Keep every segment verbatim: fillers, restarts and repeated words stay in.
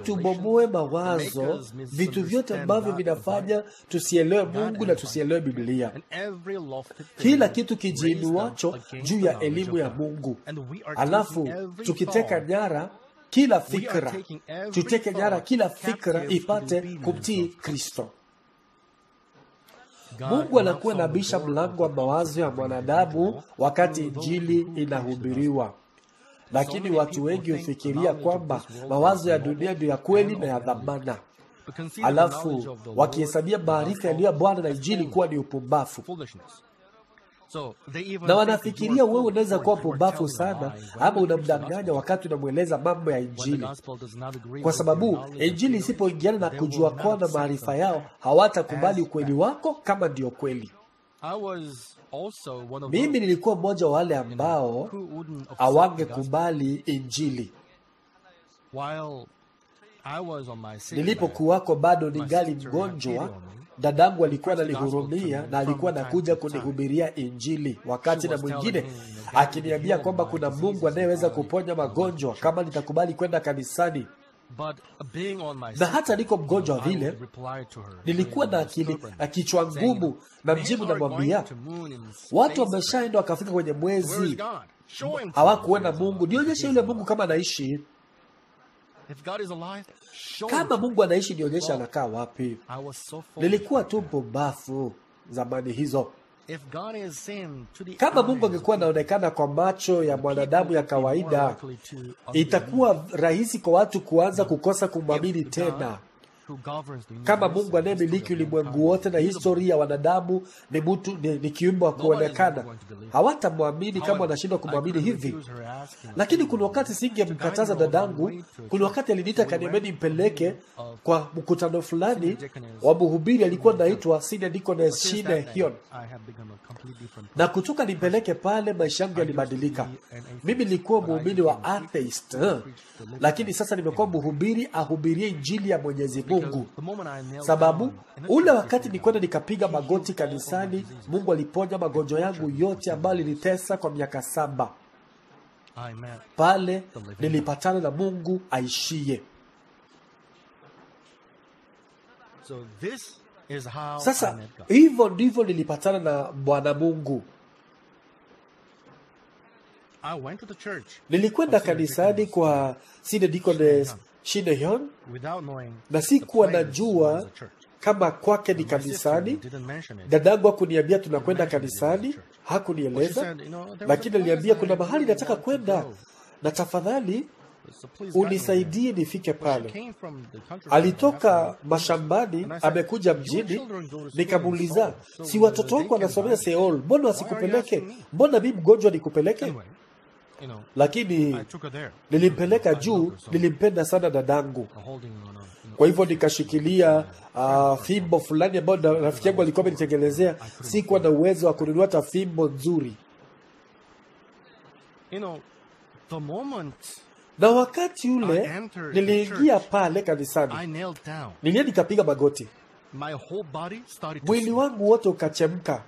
tubomoe mawazo, vitu vyote ambavyo vinafanya tusielewe Mungu na tusielewe Biblia. Kila kitu kijiinuacho juu ya elimu ya Mungu. Alafu tukiteka nyara kila fikra, tuteke nyara kila fikra ipate kumtii Kristo. Mungu anakuwa anabisha mlango wa mawazo ya mwanadamu wakati injili inahubiriwa. Lakini watu wengi hufikiria kwamba mawazo ya dunia ndio ya kweli na ya dhamana. Alafu wakihesabia maarifa yaliyo Bwana na injili kuwa ni upumbavu. Na wanafikiria wewe unaweza kuwa pumbavu sana ama unamdanganya wakati unamweleza mambo ya injili. Kwa sababu injili isipoingiana na kujua kwao na maarifa yao, hawatakubali ukweli wako kama ndio kweli. Mimi nilikuwa mmoja wa wale ambao hawangekubali injili. Nilipokuwako bado ningali mgonjwa, dadangu alikuwa ananihurumia na alikuwa anakuja kunihubiria injili wakati na mwingine akiniambia kwamba kuna Mungu anayeweza kuponya magonjwa kama nitakubali kwenda kanisani. Na hata niko mgonjwa vile, nilikuwa na akili na kichwa ngumu, na mjibu na mwambia, watu wameshaenda wakafika kwenye mwezi, hawakuona Mungu. Nionyeshe yule Mungu kama anaishi. Kama Mungu anaishi, nionyeshe anakaa wapi. Nilikuwa tu mpumbavu zamani hizo. Kama Mungu angekuwa anaonekana kwa macho ya mwanadamu ya kawaida, itakuwa rahisi kwa watu kuanza kukosa kumwamini tena. Kama Mungu anayemiliki ulimwengu wote na historia ya wanadamu ni mtu ni, ni kiumbe wa kuonekana, hawatamwamini kama wanashindwa kumwamini hivi. Lakini kuna wakati singemkataza dadangu. Kuna wakati aliniita kaniambia mpeleke kwa mkutano fulani wa mhubiri alikuwa anaitwa Senior Deacon Shine Hion. Na kutoka nimpeleke pale, maisha yangu yalibadilika. Mimi nilikuwa mhubiri wa atheist, lakini sasa nimekuwa mhubiri ahubirie injili ya Mwenyezi Mungu. Sababu ule wakati nilikwenda nikapiga magoti kanisani, Mungu aliponya magonjwa yangu yote ambayo nilitesa kwa miaka saba. Pale nilipatana na Mungu aishie. Sasa hivyo ndivyo nilipatana na Bwana Mungu. Nilikwenda kanisani kwa Senior Deacon Shine Hion, na sikuwa najua kama kwake ni kanisani. Dadangu hakuniambia tunakwenda kanisani, hakunieleza, lakini aliniambia kuna mahali nataka kwenda na tafadhali unisaidie nifike pale. Alitoka mashambani amekuja mjini. Nikamuuliza, si watoto wako wanasomea Seoul, mbona wasikupeleke? Mbona mimi mgonjwa nikupeleke? Lakini nilimpeleka juu, nilimpenda sana dadangu. Kwa hivyo nikashikilia uh, fimbo fulani ambayo rafiki yangu alikuwa amenitengenezea. Sikuwa na uwezo wa kununua hata fimbo nzuri. Na wakati ule niliingia pale kanisani, nilienda nikapiga magoti. Mwili wangu wote ukachemka.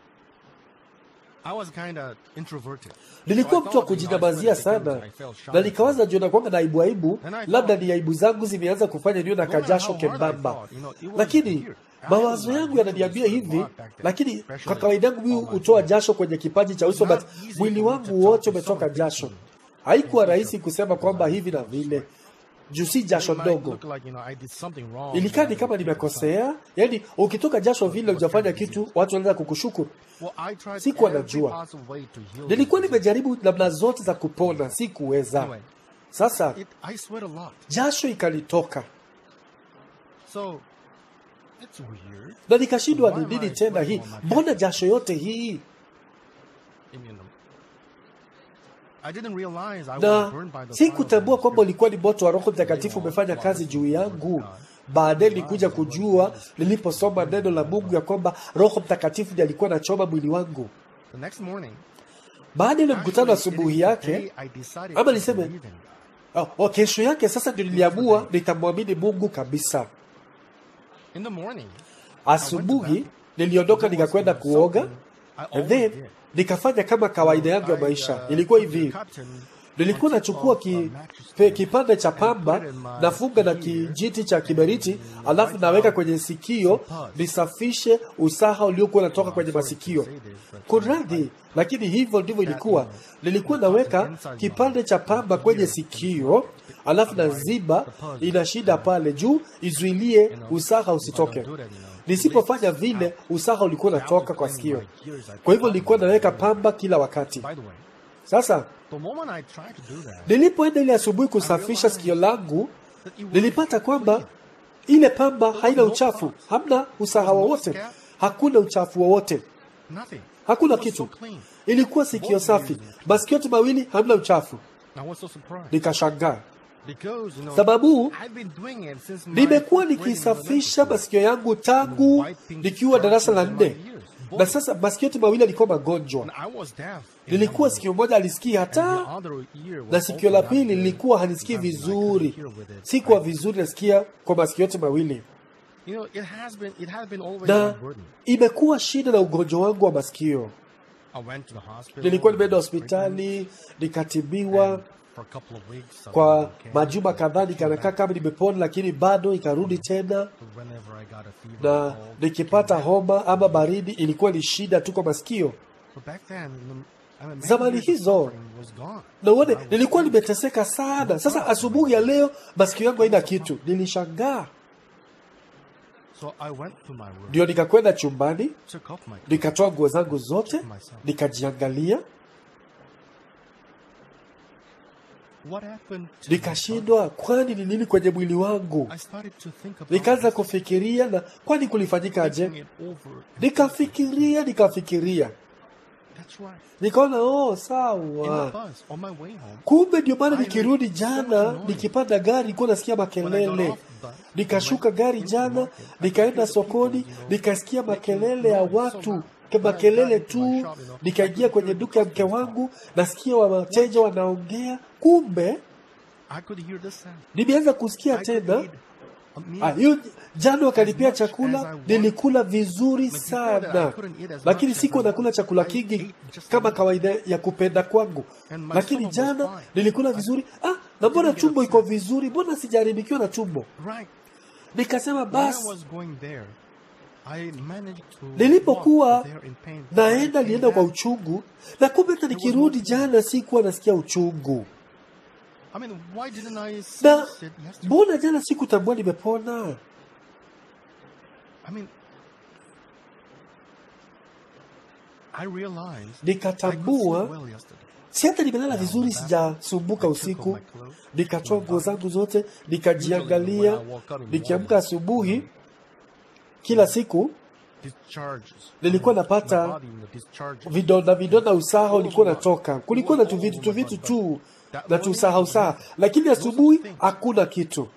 Nilikuwa mtu wa kujinamazia sana, na nikawaza jiona kwanga na aibu aibu, labda ni aibu zangu zimeanza kufanya niwe na kajasho kembamba. Lakini mawazo yangu yananiambia hivi, lakini kwa kawaida yangu mimi hutoa jasho kwenye kipaji cha uso, but mwili wangu wote umetoka jasho. Haikuwa rahisi kusema kwamba hivi na vile, juu si jasho ndogo. Ilikaa ni kama nimekosea. Yaani ukitoka jasho vile hujafanya kitu, watu wanaanza kukushukuru. Sikuwa najua. Nilikuwa nimejaribu namna zote za kupona, sikuweza. Sasa jasho ikanitoka. Na nikashindwa ni nini tena hii? Mbona jasho yote hii? Na sikutambua kwamba ulikuwa ni moto wa Roho Mtakatifu umefanya kazi juu yangu. Baadaye nilikuja kujua niliposoma neno la Mungu ya kwamba Roho Mtakatifu ndiye alikuwa anachoma mwili wangu. Baada ya mkutano asubuhi yake, ama niseme oh, oh, kesho yake sasa ndio niliamua nitamwamini Mungu kabisa. Asubuhi niliondoka nikakwenda kuoga, and then nikafanya kama kawaida yangu ya maisha. Ilikuwa hivi, nilikuwa nachukua ki, pe, kipande cha pamba, nafunga na kijiti cha kiberiti, alafu naweka kwenye sikio nisafishe usaha uliokuwa unatoka kwenye masikio. Kunradhi, lakini hivyo ndivyo ilikuwa. Nilikuwa naweka kipande cha pamba kwenye sikio, alafu naziba ina shida pale juu izuilie usaha usitoke. Nisipofanya vile, usaha ulikuwa unatoka kwa sikio. Kwa hivyo nilikuwa naweka pamba kila wakati. Sasa nilipoenda ile asubuhi kusafisha sikio langu, nilipata kwamba ile pamba haina uchafu, hamna usaha wowote, hakuna uchafu wowote, hakuna kitu. Ilikuwa sikio safi, masikio yote mawili hamna uchafu. Nikashangaa sababu nimekuwa nikisafisha masikio yangu tangu nikiwa darasa la nne, na sasa masikio yote mawili yalikuwa magonjwa. Nilikuwa sikio moja alisikii hata, na sikio la pili lilikuwa hanisikii vizuri. Sikuwa vizuri nasikia kwa masikio yote mawili, na imekuwa shida na ugonjwa wangu wa masikio. Nilikuwa nimeenda hospitali nikatibiwa kwa majuma kadhaa, nikanakaa kama nimepona, lakini bado ikarudi tena, na nikipata homa ama baridi ilikuwa ni shida tu kwa masikio. Zamani hizo na uone, nilikuwa nimeteseka sana. Sasa asubuhi ya leo masikio yangu haina kitu. Nilishangaa. Ndio nikakwenda chumbani, nikatoa nguo zangu zote, nikajiangalia, nikashindwa kwani ni nini kwenye mwili wangu. Nikaanza kufikiria, na kwani kulifanyika aje? Nikafikiria, nikafikiria. Nikaona, oh sawa. Kumbe ndio maana nikirudi jana, nikipanda gari nilikuwa nasikia makelele. Nikashuka gari jana, nikaenda sokoni, nikasikia makelele ya watu, makelele tu. Nikaingia kwenye duka ya mke wangu, nasikia wateja wanaongea. Kumbe nimeanza kusikia tena. Ah, hiyo jana wakalipia chakula, nilikula vizuri sana. Lakini siku nakula chakula kingi kama kawaida ya kupenda kwangu. Lakini jana nilikula vizuri. Ah, na mbona tumbo iko vizuri? Mbona sijaribikiwa na tumbo? Nikasema basi. Nilipokuwa naenda nienda kwa uchungu, na kumbe hata nikirudi jana sikuwa nasikia uchungu. Na mbona jana sikutambua nimepona? Nikatambua si hata nimelala vizuri, sijasumbuka usiku. Nikatoa nguo zangu zote, nikajiangalia. Nikiamka asubuhi kila siku nilikuwa napata vidonda vidonda, usaha ulikuwa natoka. Kulikuwa na tu vitu tu vitu tu na tu usaha usaha, lakini asubuhi hakuna kitu.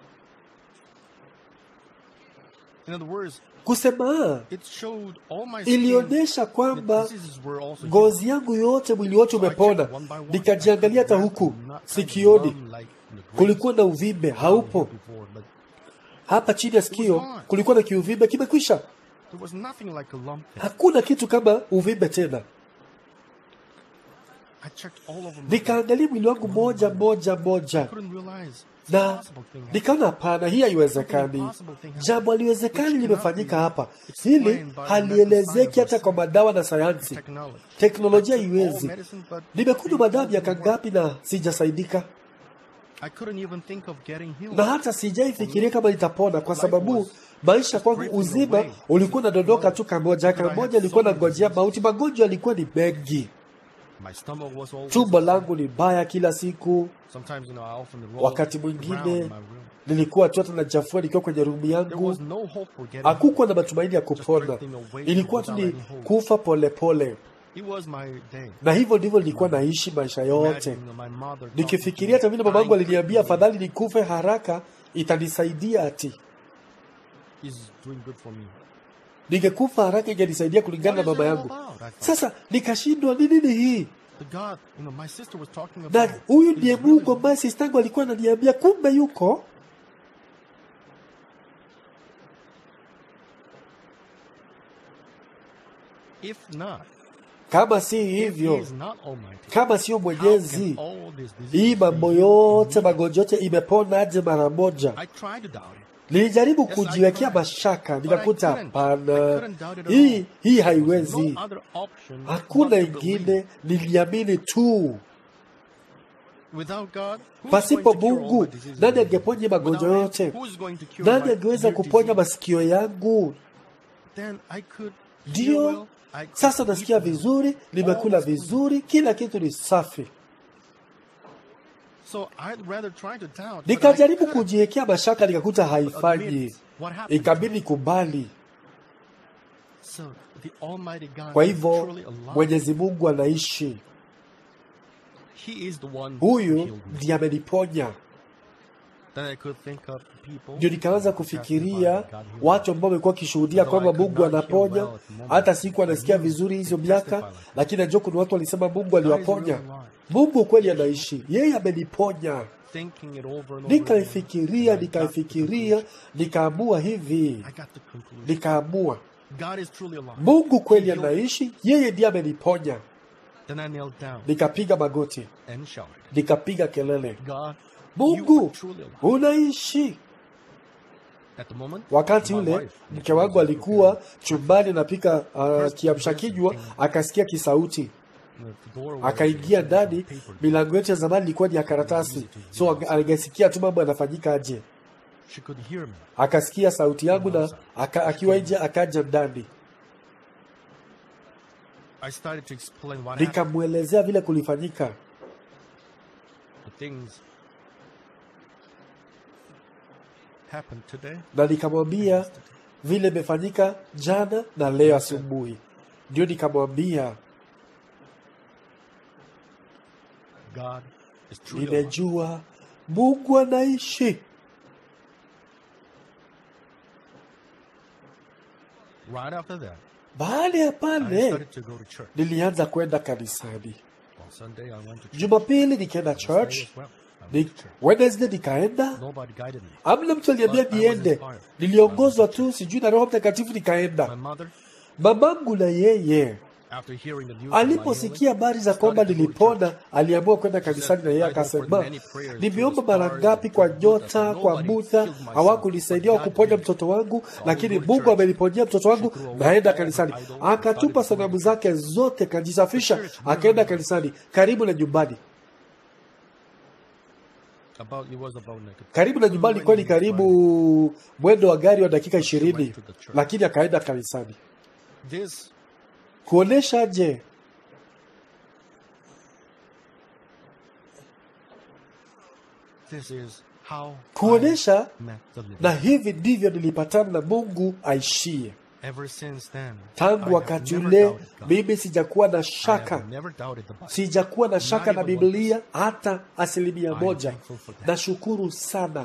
Kusema ilionyesha kwamba ngozi yangu yote, mwili wote umepona. Nikajiangalia hata huku sikioni, kulikuwa na uvimbe, haupo. Hapa chini ya sikio kulikuwa na kiuvimbe, kimekwisha. Hakuna kitu kama uvimbe tena. Nikaangalia mwili wangu moja moja moja, na nikaona hapana, hii haiwezekani. Jambo haliwezekani limefanyika hapa. Hili halielezeki hata kwa madawa na sayansi. Teknolojia haiwezi. Nimekunywa madawa miaka ngapi na sijasaidika. Na hata sijaifikiria kama nitapona, kwa sababu maisha kwangu uzima ulikuwa unadondoka tu kamoja kamoja. Nilikuwa nangojea mauti. Magonjwa yalikuwa ni mengi. Tumbo langu ni baya kila siku. Wakati mwingine nilikuwa tu hata najafua nikiwa kwenye rumu yangu. Hakukuwa na matumaini ya kupona. Ilikuwa tu ni kufa pole pole. Na hivyo ndivyo nilikuwa naishi maisha yote. Nikifikiria hata vile mamangu aliniambia afadhali nikufe haraka, itanisaidia ati. Ningekufa haraka ingenisaidia kulingana na mama yangu. Sasa nikashindwa ni nini hii? Na huyu ndiye Mungu ambaye sister yangu alikuwa ananiambia kumbe yuko. If not, Kama si hivyo, kama sio Mwenyezi, hii mambo yote, magonjwa yote imepona aje mara moja? Nilijaribu kujiwekea mashaka, nikakuta hapana, hii hii haiwezi, hakuna ingine. Niliamini tu. Pasipo Mungu, nani angeponya magonjwa yote? Nani angeweza kuponya masikio yangu? Ndio sasa nasikia vizuri, nimekula vizuri, kila kitu ni safi. Nikajaribu kujiwekea mashaka, nikakuta haifanyi, ikabidi kubali. Kwa hivyo Mwenyezi Mungu anaishi. Huyu ndiye ameniponya. Ndio nikaanza kufikiria watu ambao wamekuwa kishuhudia kwamba Mungu anaponya. Hata siku anasikia vizuri hizo miaka, lakini najua kuna watu walisema Mungu aliwaponya. Mungu kweli anaishi, yeye ameniponya. Nikaifikiria, nikaifikiria, nikaamua hivi. Nikaamua Mungu kweli anaishi, yeye ndiye ameniponya. Nikapiga magoti, nikapiga kelele, Mungu unaishi. Wakati ule mke wangu alikuwa chumbani anapika uh, kiamsha kinywa, akasikia kisauti, akaingia ndani. Milango yetu ya zamani ilikuwa ni ya karatasi, so angesikia tu mambo yanafanyika aje. Akasikia sauti yangu na aka, akiwa nje akaja ndani. Nikamwelezea vile kulifanyika. Na nikamwambia vile imefanyika jana na leo asubuhi. Ndio nikamwambia, nimejua Mungu anaishi. Right after that, baada ya pale nilianza kwenda kanisani. Jumapili nikaenda church, ni Wednesday nikaenda. Amna mtu aliniambia niende, niliongozwa tu sijui na Roho Mtakatifu nikaenda. Mamangu na yeye aliposikia habari za kwamba nilipona, aliamua kwenda kanisani na yeye akasema, nimeomba mara ngapi kwa nyota, kwa Budha, hawakunisaidia kuponya mtoto wangu, lakini Mungu ameniponyea mtoto wangu, naenda kanisani. Akatupa sanamu zake zote, kajisafisha, akaenda kanisani karibu na nyumbani. Karibu na nyumbani kwani karibu mwendo wa gari wa dakika ishirini, lakini akaenda kanisani. Kuonesha je, kuonesha na hivi ndivyo nilipatana na Mungu aishie. Tangu wakati ule mimi sijakuwa na shaka, sijakuwa na shaka na Biblia hata asilimia moja. Nashukuru sana.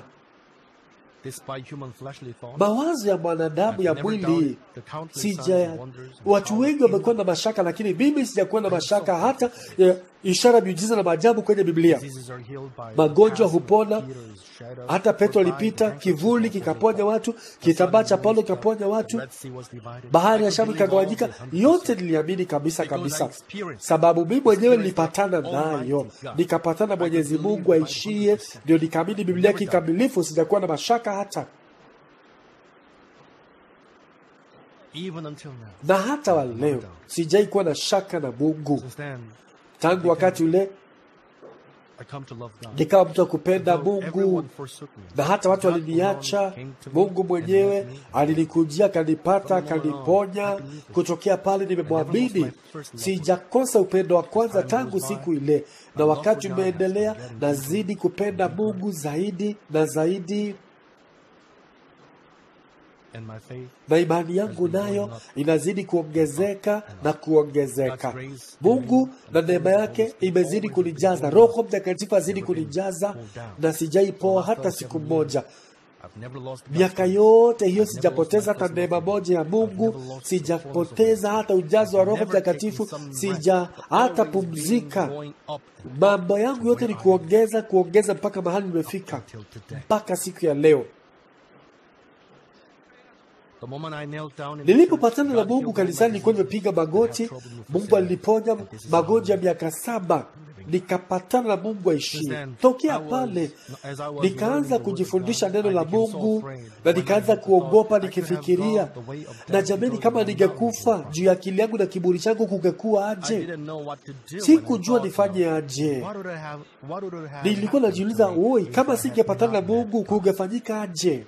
Mawazo ya mwanadamu ya mwili, sija watu wengi wamekuwa na mashaka, lakini mimi sijakuwa na mashaka hata ya ishara, miujiza na maajabu kwenye Biblia. Magonjwa hupona. Hata Petro alipita, kivuli kikaponya watu, kitambaa cha Paulo kikaponya watu, bahari ya Shamu ikagawanyika. Yote niliamini kabisa kabisa, sababu mimi mwenyewe nilipatana nayo, nikapatana Mwenyezi Mungu aishie, ndio nikaamini Biblia kikamilifu. Sijakuwa na mashaka hata. Na hata wa leo sijai kuwa na shaka na Mungu. Tangu wakati ule nikawa mtu kupenda Mungu, na hata watu waliniacha, Mungu mwenyewe alinikujia, kanipata, kaniponya. Kutokea pale nimemwamini, sijakosa upendo wa kwanza tangu siku ile, na wakati umeendelea nazidi kupenda Mungu zaidi na zaidi, na imani yangu nayo inazidi kuongezeka na kuongezeka. Mungu na neema yake imezidi kunijaza, Roho Mtakatifu azidi kunijaza, na sijaipoa hata siku moja. Miaka yote hiyo sijapoteza hata neema moja ya Mungu, sijapoteza hata ujazo wa Roho Mtakatifu, sija hata pumzika. Mambo yangu yote ni kuongeza, kuongeza mpaka mahali nimefika, mpaka siku ya leo. The moment I knelt down in Nilipopatana the na church, Mungu God healed kanisani, my nilikuwa disease. nimepiga magoti. I had trouble with Mungu facility. aliniponya But this is magonjwa ya how miaka saba. Nikapatana na Mungu aishi. Since then, Tokea I was- pale as I was nikaanza learning the word of kujifundisha God, neno I la became so Mungu afraid. na When I nikaanza had the kuogopa thought, I could have nikifikiria, gone the way of na death jamani, because kama my ningekufa mountain was juu ya akili yangu na kiburi changu kungekuwa I aje? didn't know what to do when I Sikujua thought, nifanye aje. what would I have, what would I have Nilikuwa happened najiuliza, to me oi, if kama I had singepatana na not met Mungu God? kungefanyika aje?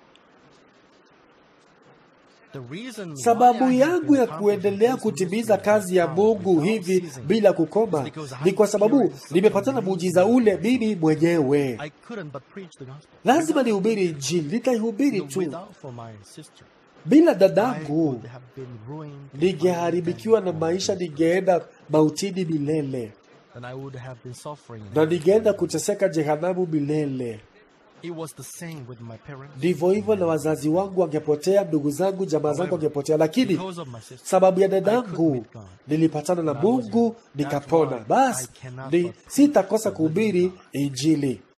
The reason why Sababu I have yangu been ya kuendelea accomplishing this kutimiza ministry kazi ya Mungu without hivi ceasing bila kukoma is because I ni kwa sababu experienced nimepatana such muujiza amazing ule mimi mwenyewe. I couldn't but preach the gospel. Lazima Without- nihubiri Injili, nitaihubiri no, tu. without for my sister, Bila I dadangu would have been ruined, ningeharibikiwa na maisha, ningeenda mautini milele and I would have been suffering. na ningeenda kuteseka jehanamu milele. It was the same with my parents. Ndivyo hivyo na wazazi wangu wangepotea, ndugu zangu, jamaa zangu wangepotea, lakini Because of my sister, sababu ya I could dadangu meet God. nilipatana na And I was Mungu healed. nikapona. That's why Basi I cannot ni but sitakosa preach the kuhubiri living God. Injili.